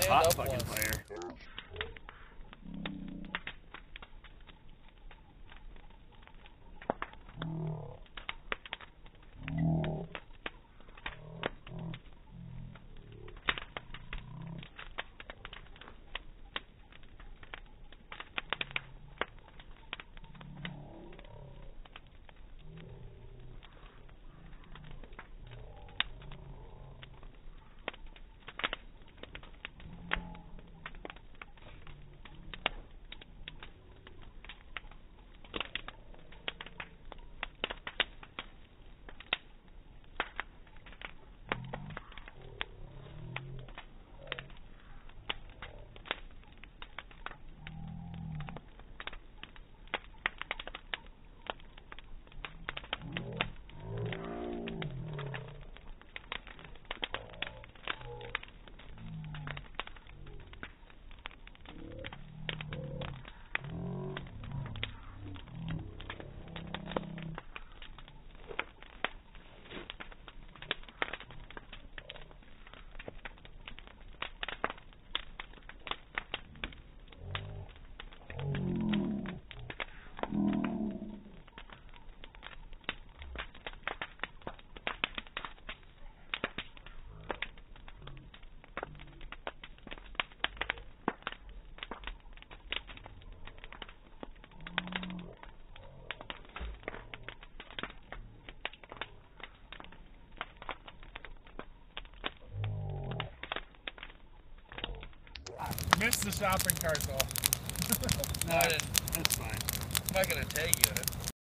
hot fucking fire. Missed the shopping cart though. No, I didn't. That's fine. I'm not gonna tag you in it.